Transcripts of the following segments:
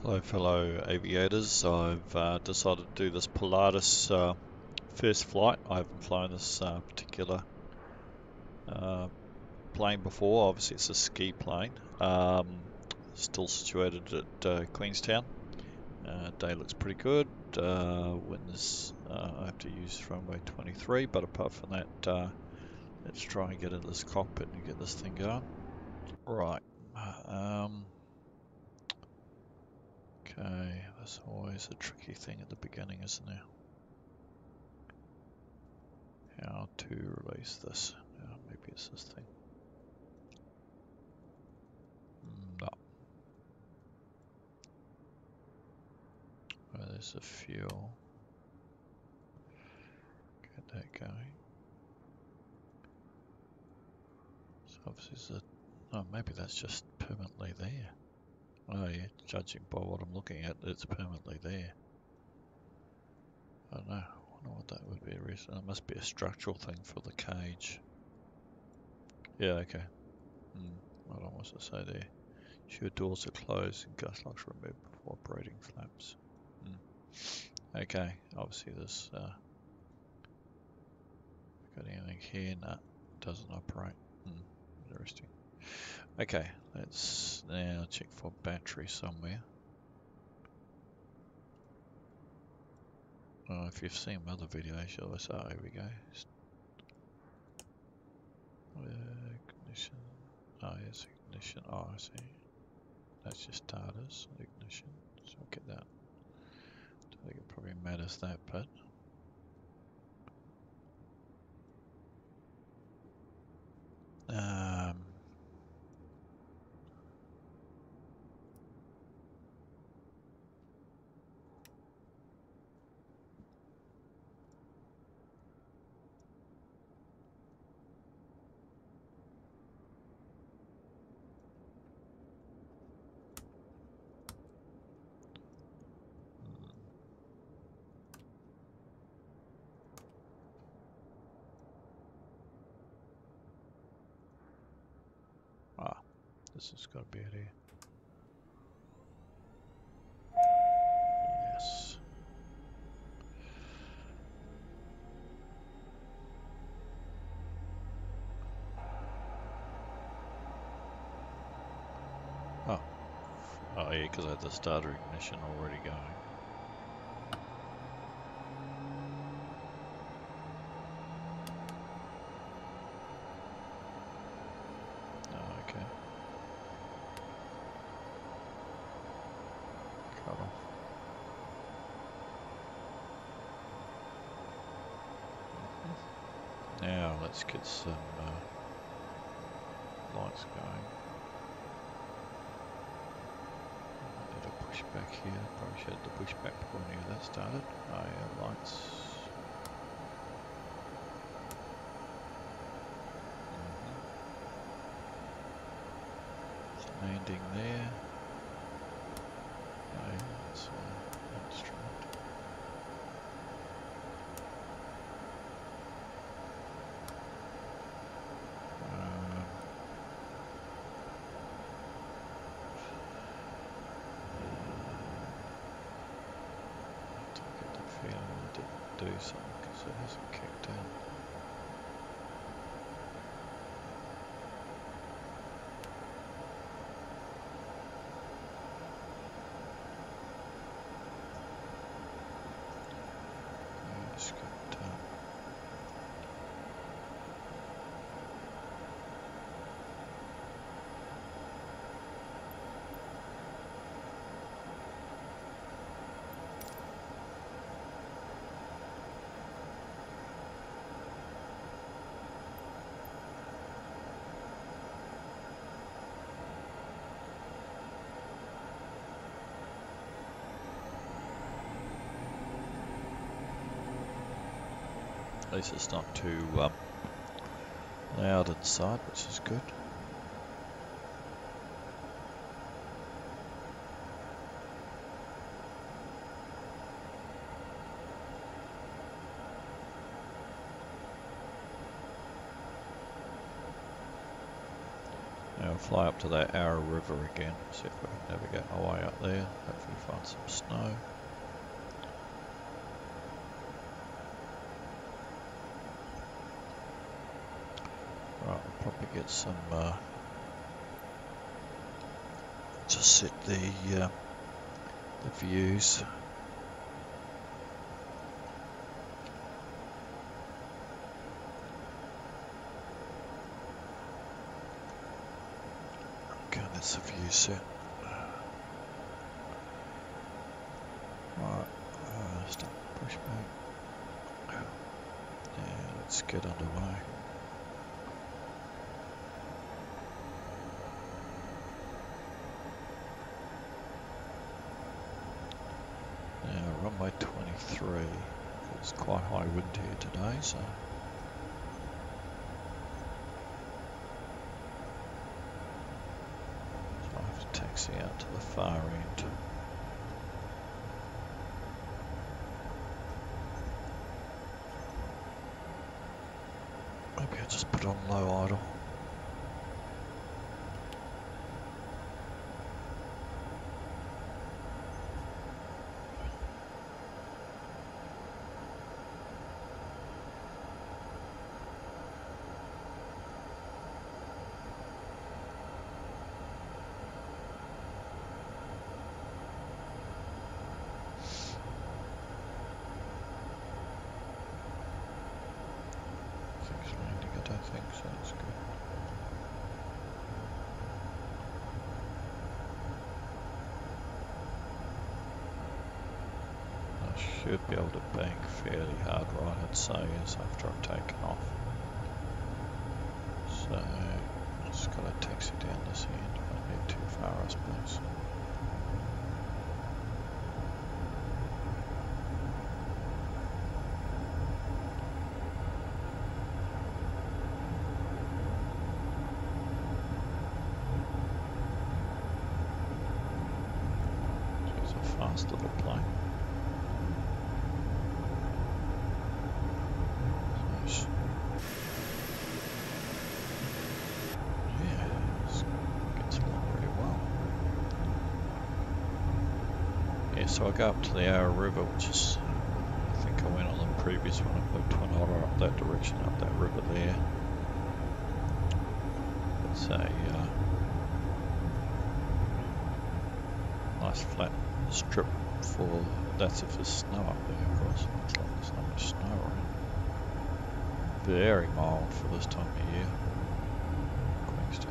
Hello fellow aviators, I've decided to do this Pilatus first flight. I haven't flown this particular plane before. Obviously it's a ski plane, still situated at Queenstown. Day looks pretty good. Wind is, I have to use runway 23, but apart from that, let's try and get into this cockpit and get this thing going. Right. Okay, that's always a tricky thing at the beginning, isn't it? How to release this? Maybe it's this thing. No. Well, there's the fuel. Get that going. So obviously, oh, maybe that's just permanently there. Oh yeah, judging by what I'm looking at, it's permanently there. I don't know. I wonder what that would be a reason. It must be a structural thing for the cage. Yeah, okay. What I want to say there. Sure, doors are closed and gas locks removed before operating flaps. Okay, obviously this got anything here? No, doesn't operate. Interesting. Okay, let's now check for battery somewhere. If you've seen my other videos, you'll say, oh, here we go. Ignition. Oh, yes, ignition. Oh, I see. That's just starters, ignition. So I'll get that. I think it probably matters that bit. This has got to be it here. Yes. Oh yeah, because I had the starter ignition already going. Oh, okay. Cut off. Now let's get some lights going. I need to push back here. Probably should have to push back before any of that started. Oh yeah, lights. Landing there. Oh yeah, that's an instrument. Do something because it hasn't kicked in. Let's get at least it's not too loud inside, which is good. Now going to fly up to that Arrow River again, see if we can navigate our way up there, hopefully find some snow. Right, we'll probably get some, to set the views. Okay, that's the view set. Right, stop, push back. Yeah, let's get underway. Now, runway 23. It's quite high wind here today, so. I have to taxi out to the far end. Maybe I'll just put on low idle. I don't think so, that's good. I should be able to bank fairly hard right, I'd say, is after I've taken off. So, I just got to taxi down this end, don't get too far I suppose. Fast little plane. Nice. Yeah, gets along really well. Yeah, so I go up to the Arrow River, which is, I think I went on the previous one, I put Twin Otter up that direction, up that river there. It's a nice flat strip for, that's if there's snow up there, of course. Looks like there's not much snow around. Very mild for this time of year, Queenstown.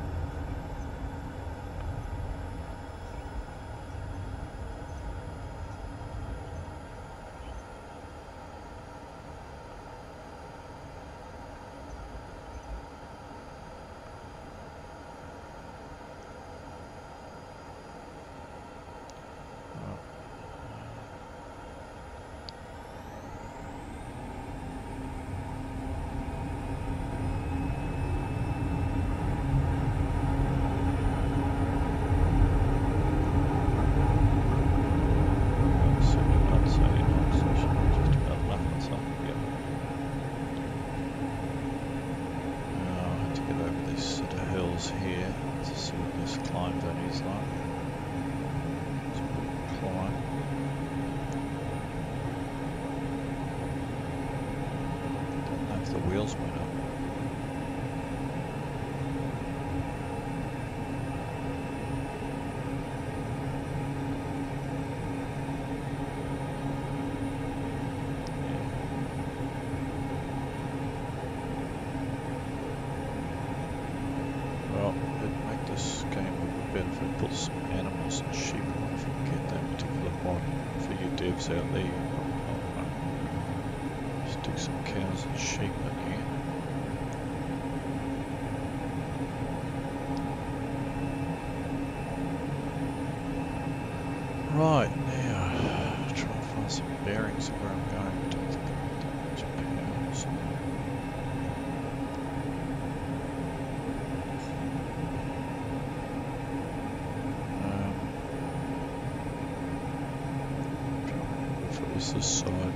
Here to see what this climb that is like. It's a big climb. Don't know if the wheels went up. Well, it'd make this game a bit better if it puts some animals and sheep on, if you can get that particular mod for your devs out there. Stick some cows and sheep in here. Right, now, try and find some bearings of where I'm going. I don't think I've got much pounds. This side. No,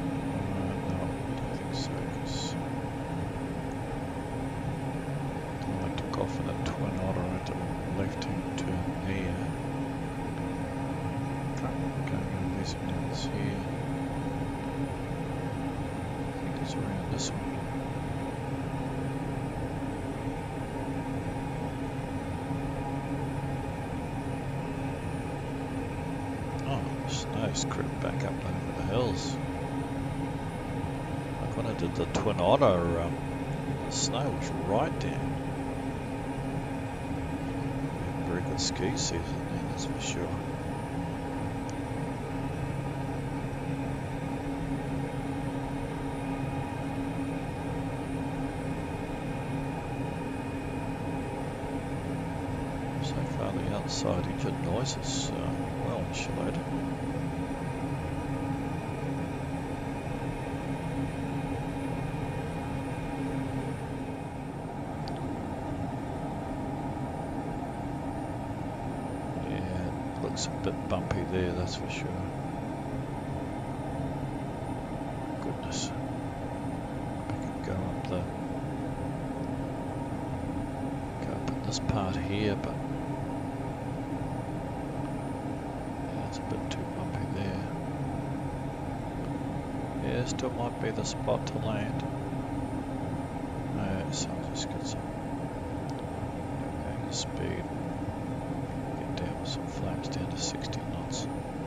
I don't think so, because for that twin otter at the left-hand turn there. Going over these mountains here. I think it's around this one. Oh, snow's crept back up over the hills. Like when I did the twin otter, the snow was right down. Very good ski season there, that's for sure. So far the outside engine noise is well insulated. Looks a bit bumpy there, that's for sure. Goodness. I can go up in this part here, but yeah, it's a bit too bumpy there. Yeah, still might be the spot to land. So I'll just get some speed. Some flames down to 60 knots.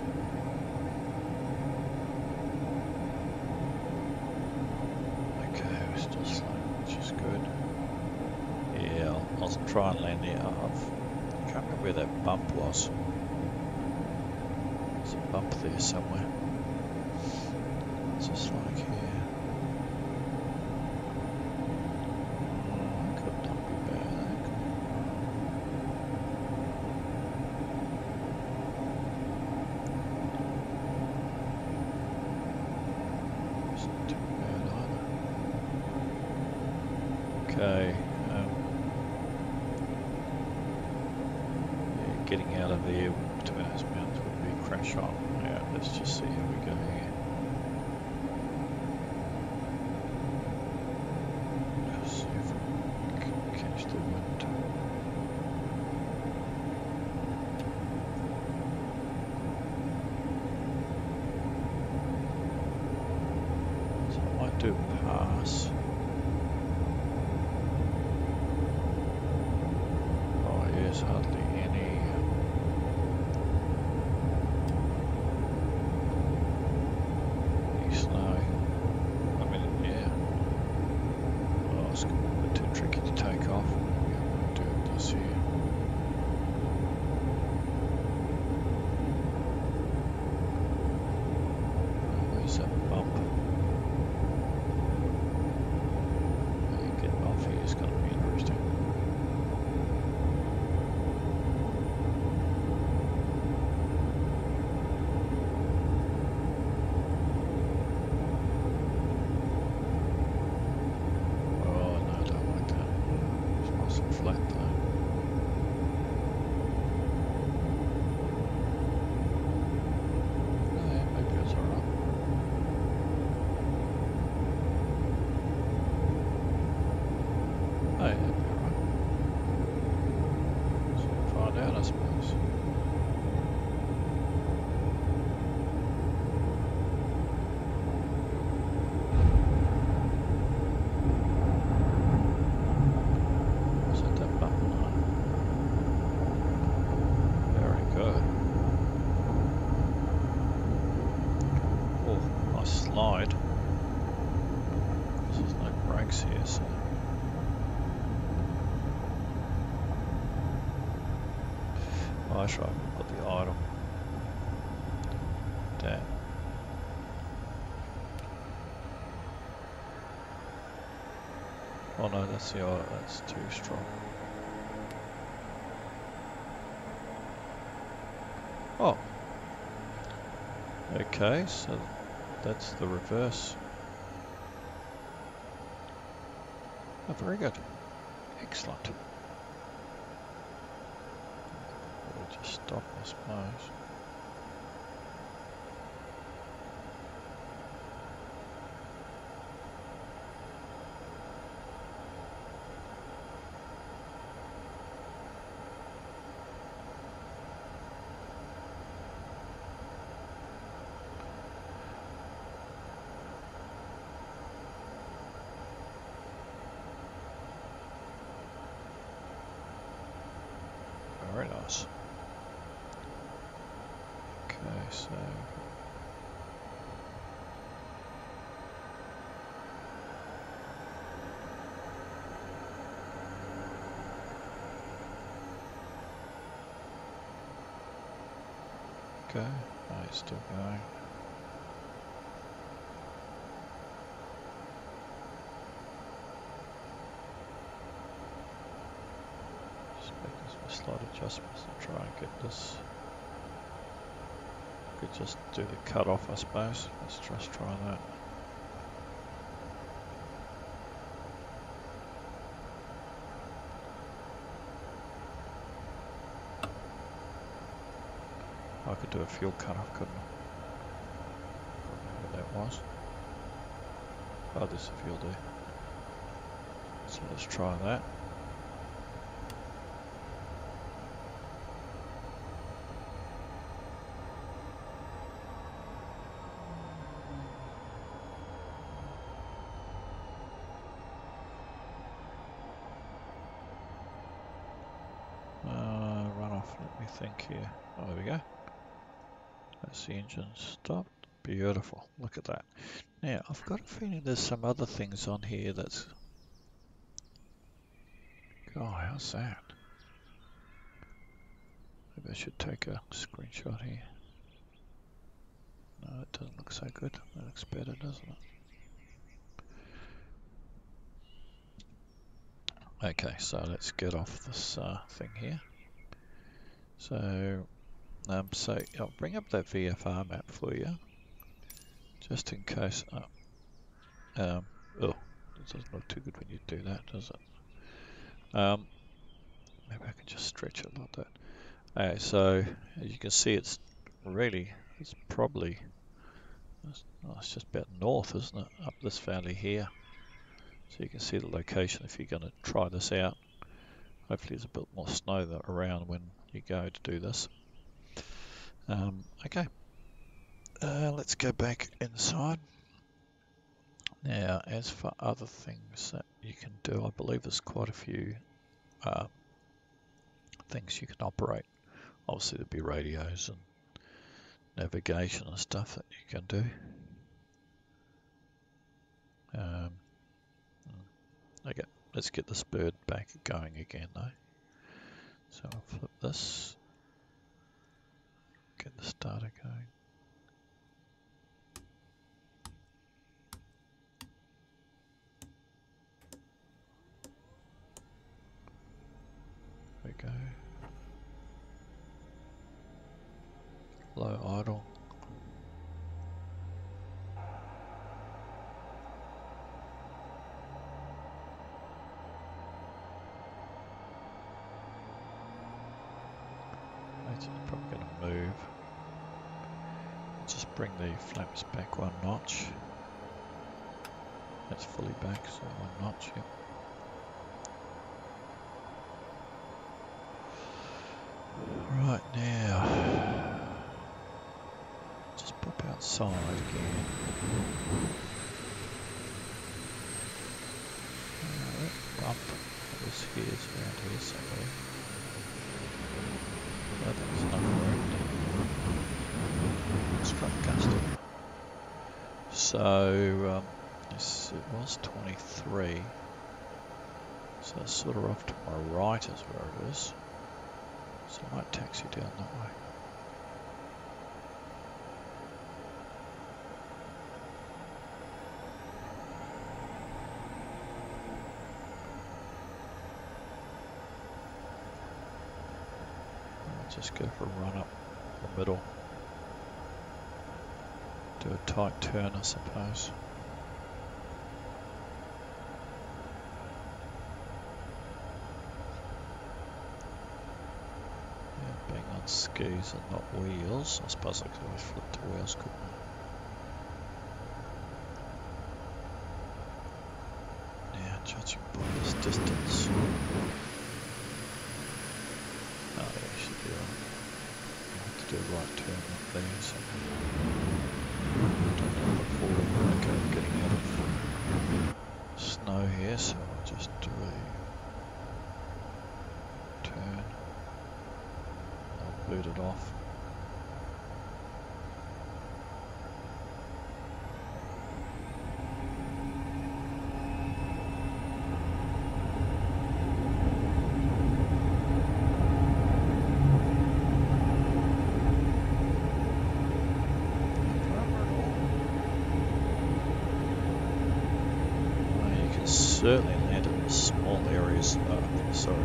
Okay, we're still slow, which is good. Yeah, I'll try and land there. I can't remember where that bump was. There's a bump there somewhere. It's just like here. Could not be bad. Okay, yeah, getting out of there between those mountains would be crash on. Yeah, let's just see how we go here. Just see if we can catch the wind. So I might do pass. There's hardly any snow. I mean, yeah. Oh, it's a bit too tricky to take off. Maybe I'm going to do this here. Oh, there's that bump. Getting off here is going to be interesting. Slide. There's no brakes here, so oh, that's right, we've got the idle. Damn. Oh no, that's the idle, that's too strong. Oh. Okay, so that's the reverse. Oh, very good. Excellent. We'll just stop, I suppose. Nice. Okay, so okay, it's still going. Just making some slight adjustments to try and get this. Could just do the cut off, I suppose. Let's just try that. I could do a fuel cut-off, couldn't I? Don't know what that was. Oh, this is a fuel D. So let's try that. Runoff, let me think here. Oh, there we go. That's the engine stopped. Beautiful. Look at that. Now, I've got a feeling there's some other things on here that's... Oh, how's that? Maybe I should take a screenshot here. No, it doesn't look so good. That looks better, doesn't it? Okay, so let's get off this thing here. So I'll bring up that VFR map for you, just in case. Oh, it doesn't look too good when you do that, does it? Maybe I can just stretch it like that. Okay, so as you can see, it's probably, it's just about north, isn't it? Up this valley here. So you can see the location if you're going to try this out. Hopefully there's a bit more snow around when you go to do this. Okay, let's go back inside. Now, as for other things that you can do, I believe there's quite a few things you can operate. Obviously there'll be radios and navigation and stuff that you can do. Okay, let's get this bird back going again though. So I'll flip this, get the starter going. There we go. Low idle. It's probably going to move. Just bring the flaps back one notch. That's fully back, so one notch, yep. Right now, just pop outside again. That bump was here, it's around here somewhere. I think there's enough room to strut gusting. So, it was 23. So it's sort of off to my right is where it is. So I might taxi down that way. I'll just go for a run up the middle. Do a tight turn, I suppose. Being on skis and not wheels, I suppose I could always flip to wheels, couldn't I? Now, judging by this distance, oh yeah, should be alright. I have to do a right turn up there, so don't look forward. Okay, I'm getting out of snow here, so I'll just do a turn. booted off. Certainly land in small areas. Sorry.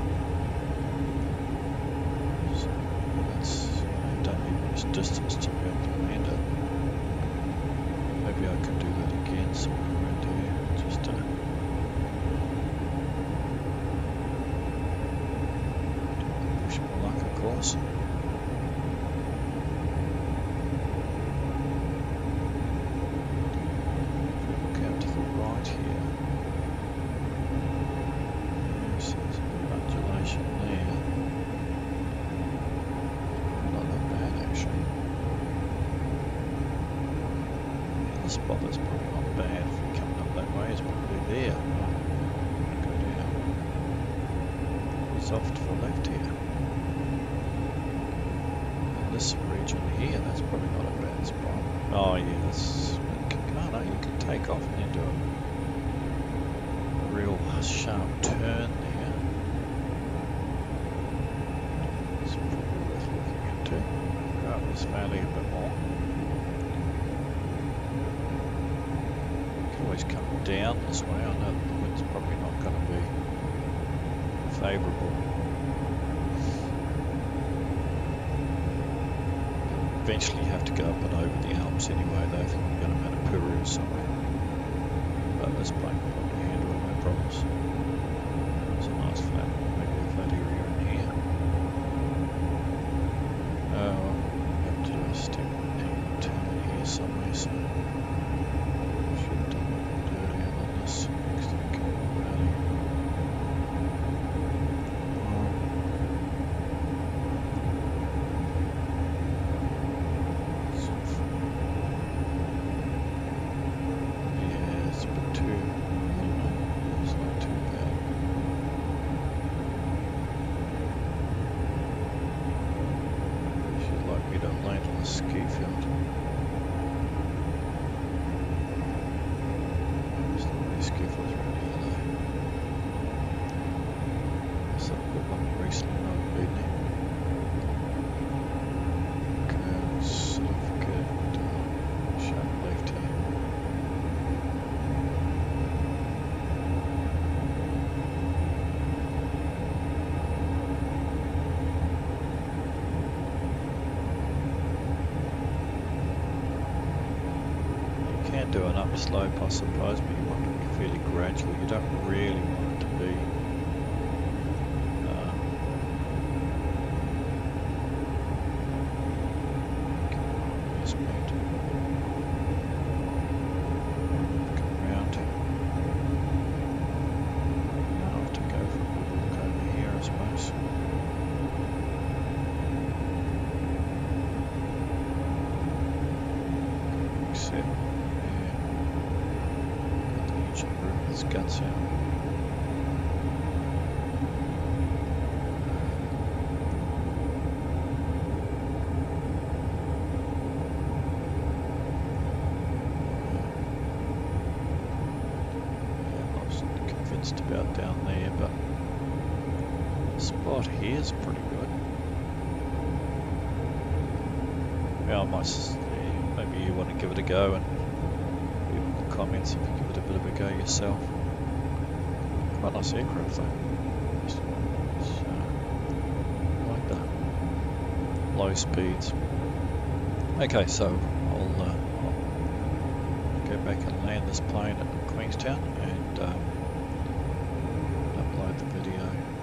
So that's, you don't need much distance to be able to land it. Maybe I could do that again somewhere around here. Just push my luck, of course. If we look out to the right here. There. Not that bad actually. Yeah, the spot that's probably not bad if you're coming up that way is probably there. Go down. It's off to the left here. And this region here, that's probably not a bad spot. Oh yeah, that's. Oh no, you can take off and then do a real sharp turn there. This valley a bit more. You can always come down this way. I know the wind's probably not going to be favourable. Eventually you have to go up and over the Alps anyway, though, if you're going to Manapuru or somewhere. But this plane will probably handle it, no problems. It's a nice flat, maybe a flat area in here. Step and turn here somewhere, so should have done it earlier than this next to the Campbell Valley. Yeah, it's a bit too, it's not too bad. She'd like me to land on the ski field. There's not many ski fields around here though. There's a good one recently, not been there. Okay, sort of get sharp left here. Do an upslope, I suppose, but you want it to be fairly gradual. You don't really want it to be come around. I'll have to go for a good look over here, I suppose. Except his guts out. I was convinced about down there, but the spot here is pretty good. Yeah, I might, maybe you want to give it a go and leave in the comments if you give it a bit of a go yourself. Quite nice aircraft though. It's, I like the low speeds. Okay, so I'll go back and land this plane at Queenstown and upload the video.